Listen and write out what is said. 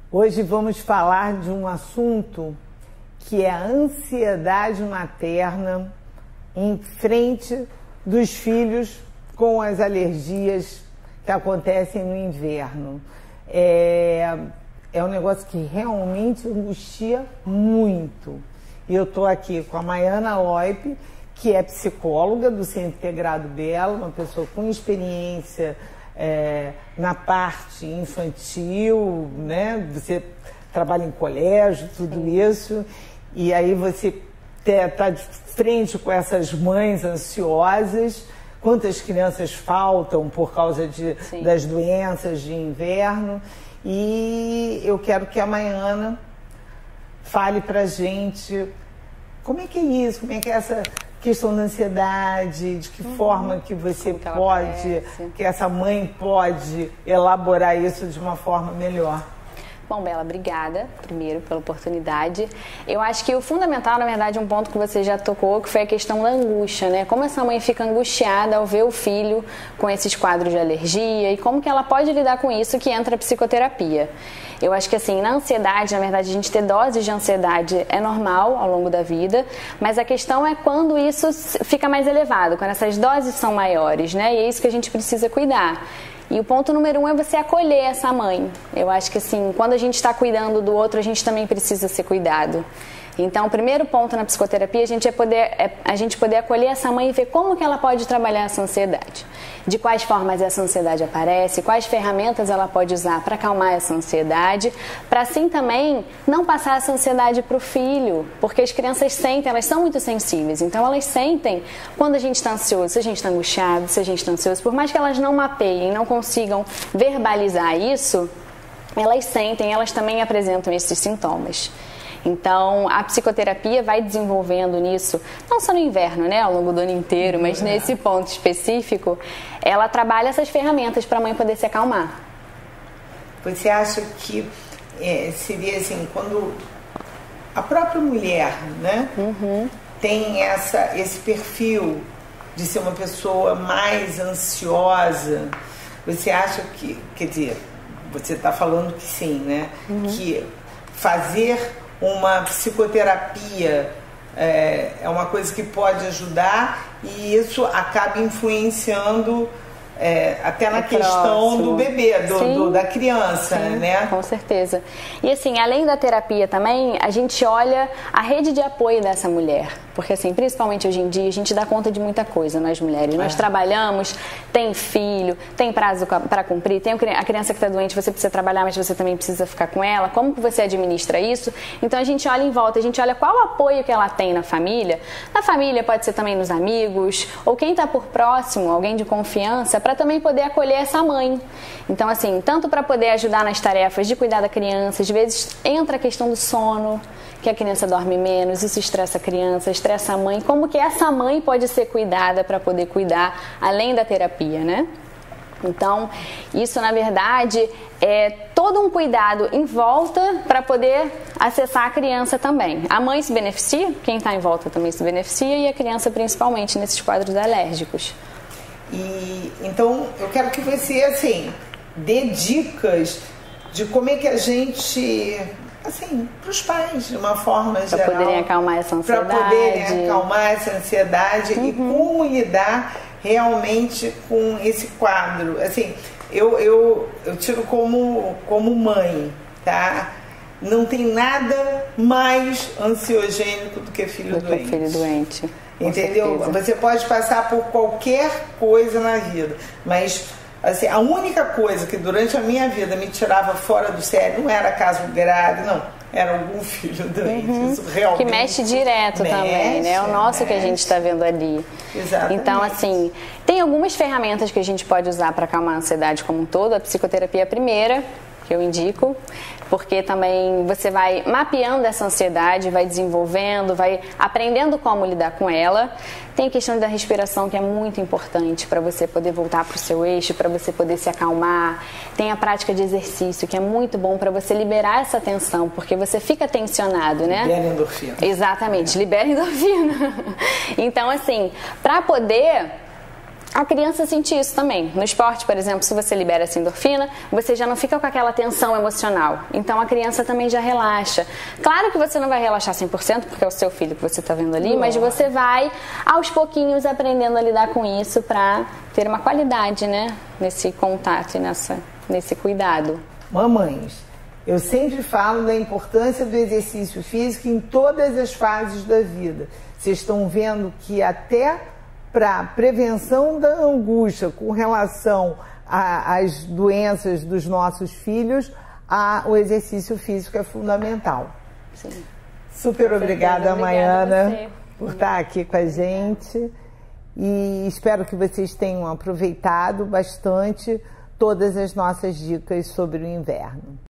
Hoje vamos falar de um assunto que é a ansiedade materna em frente dos filhos com as alergias que acontecem no inverno. É um negócio que realmente angustia muito. E eu estou aqui com a Maiana Loip, que é psicóloga do Centro Integrado Belo, uma pessoa com experiência na parte infantil, né? Você trabalha em colégio, tudo isso, e aí você está de frente com essas mães ansiosas. Quantas crianças faltam por causa das doenças de inverno? E eu quero que a Maiana fale pra gente como é que é isso, como é que é essa questão da ansiedade, de que forma que você pode, que essa mãe pode elaborar isso de uma forma melhor. Bom, Bela, obrigada, primeiro, pela oportunidade. Eu acho que o fundamental, na verdade, um ponto que você já tocou, que foi a questão da angústia, né? Como essa mãe fica angustiada ao ver o filho com esses quadros de alergia e como que ela pode lidar com isso, que entra a psicoterapia. Eu acho que, assim, na ansiedade, na verdade, a gente ter doses de ansiedade é normal ao longo da vida, mas a questão é quando isso fica mais elevado, quando essas doses são maiores, né? E é isso que a gente precisa cuidar. E o ponto número 1 é você acolher essa mãe. Eu acho que, assim, quando a gente está cuidando do outro, a gente também precisa ser cuidado. Então, o primeiro ponto na psicoterapia a gente poder acolher essa mãe e ver como que ela pode trabalhar essa ansiedade. De quais formas essa ansiedade aparece, quais ferramentas ela pode usar para acalmar essa ansiedade, para assim também não passar essa ansiedade para o filho, porque as crianças sentem, elas são muito sensíveis, então elas sentem quando a gente está ansioso, se a gente está angustiado, se a gente está ansioso, por mais que elas não mapeiem, não consigam verbalizar isso, elas sentem, elas também apresentam esses sintomas. Então, a psicoterapia vai desenvolvendo nisso, não só no inverno, né, ao longo do ano inteiro, mas nesse ponto específico, ela trabalha essas ferramentas para a mãe poder se acalmar. Você acha que seria assim, quando a própria mulher, né, tem esse perfil de ser uma pessoa mais ansiosa, você acha que, quer dizer, você está falando que sim, né, que fazer uma psicoterapia é uma coisa que pode ajudar e isso acaba influenciando até na questão do bebê, da criança, né? Com certeza. E assim, além da terapia também, a gente olha a rede de apoio dessa mulher. Porque assim, principalmente hoje em dia, a gente dá conta de muita coisa, nós mulheres. Nós trabalhamos, tem filho, tem prazo para cumprir, tem a criança que está doente, você precisa trabalhar, mas você também precisa ficar com ela. Como que você administra isso? Então a gente olha em volta, a gente olha qual o apoio que ela tem na família. Na família pode ser também nos amigos, ou quem está por próximo, alguém de confiança, para também poder acolher essa mãe. Então assim, tanto para poder ajudar nas tarefas de cuidar da criança, às vezes entra a questão do sono, que a criança dorme menos, isso estressa a criança, estressa a mãe, como que essa mãe pode ser cuidada para poder cuidar além da terapia, né? Então, isso na verdade é todo um cuidado em volta para poder acessar a criança também. A mãe se beneficia, quem está em volta também se beneficia e a criança principalmente nesses quadros alérgicos. E então eu quero que você assim dê dicas de como é que a gente, assim, para os pais, de uma forma geral, para poderem acalmar essa ansiedade, e como lidar realmente com esse quadro. Assim, eu tiro como mãe, tá? Não tem nada mais ansiogênico do que filho doente. Entendeu? Você pode passar por qualquer coisa na vida, mas assim, a única coisa que durante a minha vida me tirava fora do sério não era caso grave, não. Era algum filho doente. Isso realmente que mexe direto também, né? É o nosso que a gente está vendo ali. Exatamente. Então, assim, tem algumas ferramentas que a gente pode usar para acalmar a ansiedade como um todo. A psicoterapia é a primeira que eu indico, porque também você vai mapeando essa ansiedade, vai desenvolvendo, vai aprendendo como lidar com ela. Tem a questão da respiração, que é muito importante para você poder voltar para o seu eixo, para você poder se acalmar. Tem a prática de exercício, que é muito bom para você liberar essa tensão, porque você fica tensionado, né? Libera endorfina. Exatamente, libera endorfina. Então, assim, para poder a criança sente isso também. No esporte, por exemplo, se você libera essa endorfina, você já não fica com aquela tensão emocional. Então a criança também já relaxa. Claro que você não vai relaxar 100%, porque é o seu filho que você está vendo ali, mas você vai aos pouquinhos aprendendo a lidar com isso para ter uma qualidade, né, nesse contato e nesse cuidado. Mamães, eu sempre falo da importância do exercício físico em todas as fases da vida. Vocês estão vendo que até para prevenção da angústia com relação às doenças dos nossos filhos, o exercício físico é fundamental. Sim. Super obrigada, Maiana, você por estar aqui com a gente. E espero que vocês tenham aproveitado bastante todas as nossas dicas sobre o inverno.